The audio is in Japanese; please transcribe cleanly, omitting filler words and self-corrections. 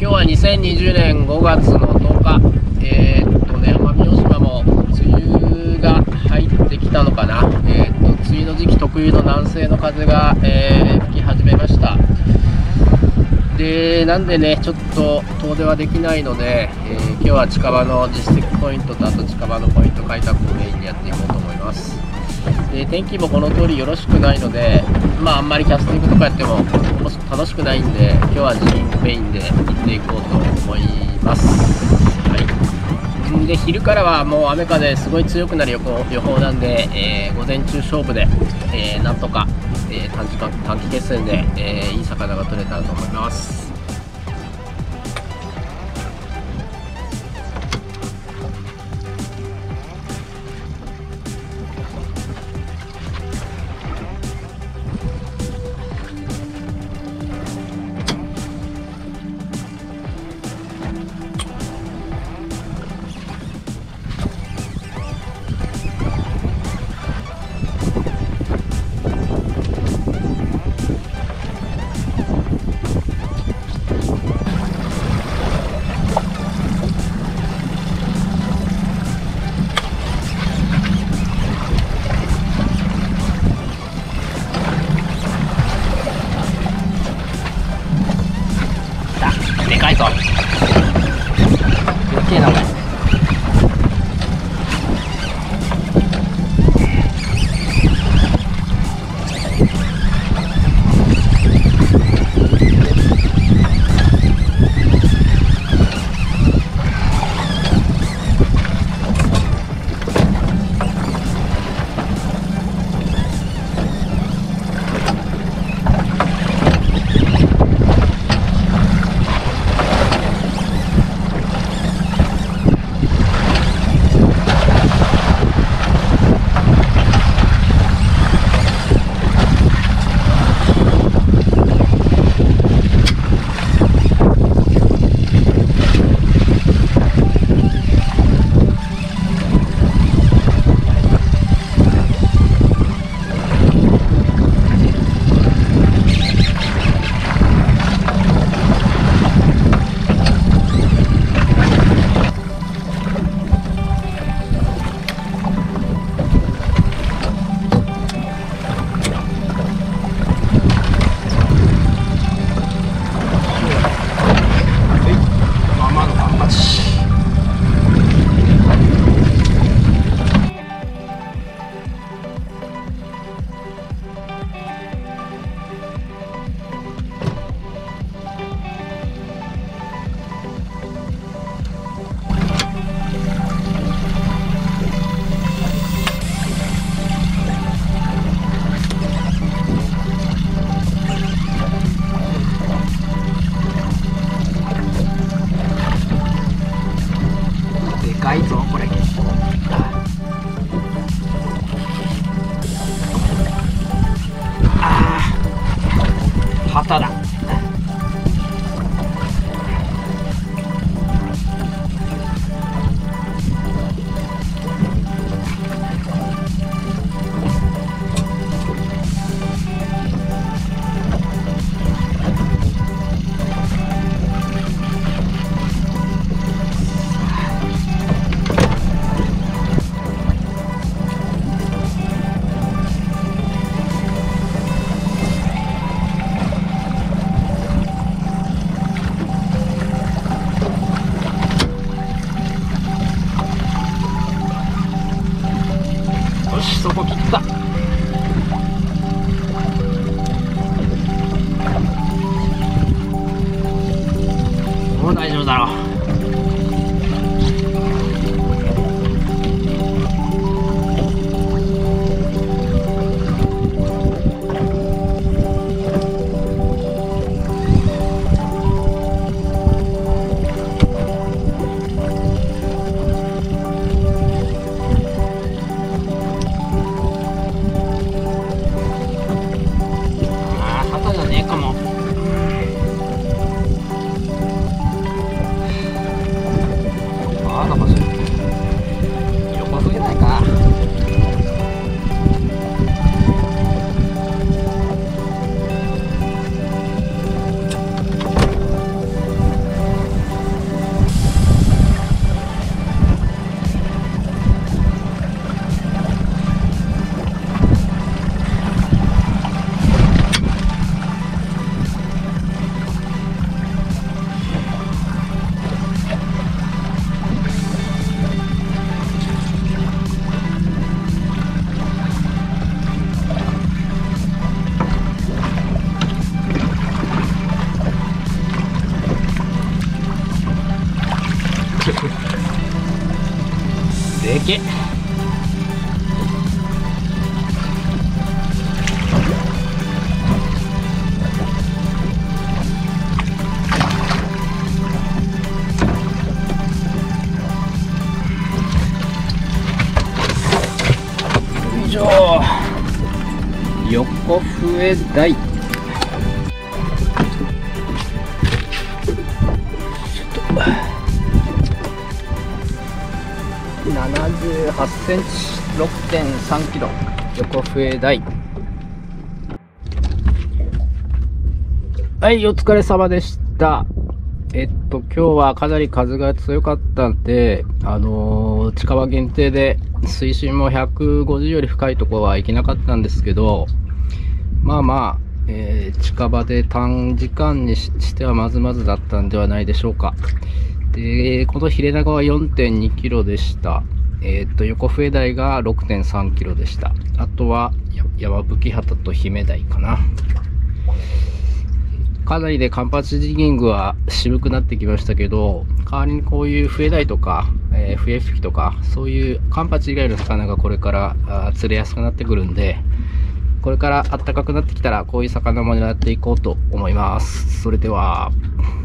日は2020年5月の10日、奄美大島も梅雨が入ってきたのかな、梅雨の時期特有の南西の風が、吹き始めました。で、なんでね、ちょっと遠出はできないので、今日は近場の実績ポイントとあと近場のポイント開拓をメインにやっていこうと思います。で、天気もこの通りよろしくないので、あんまりキャスティングとかやっても楽しくないんで、今日はジギングメインで行っていこうと思います。はい。で、昼からはもう雨風すごい強くなる予報なんで、午前中勝負で、なんとか、短期決戦で、いい魚が取れたらと思います。でかいぞ。余計なこれ。でかいぞこれ。旗だ。よし、そこ切った。もう大丈夫だろう。旗じゃねえかも。 け。以上、横笛台。78センチ、6.3 キロ、横笛台。はい、お疲れ様でした。今日はかなり風が強かったんで、近場限定で水深も150より深いところは行けなかったんですけど、まあまあ、近場で短時間にしてはまずまずだったんではないでしょうか。で、このヒレナガは 4.2 キロでした。横笛台が 6.3 キロでした。あとは山吹旗と姫台かな。かなりでカンパチジギングは渋くなってきましたけど、代わりにこういう笛台とか、笛吹きとか、そういうカンパチ以外の魚がこれから釣れやすくなってくるんで、これから暖かくなってきたらこういう魚も狙っていこうと思います。それでは。